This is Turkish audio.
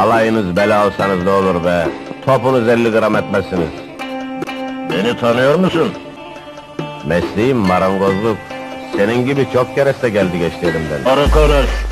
Alayınız bela olsanız ne olur be? Topunuz 50 gram etmezsiniz. Beni tanıyor musun? Mesleğim marangozluk. Senin gibi çok kereste geldi geçti elimden. Doğru konuş.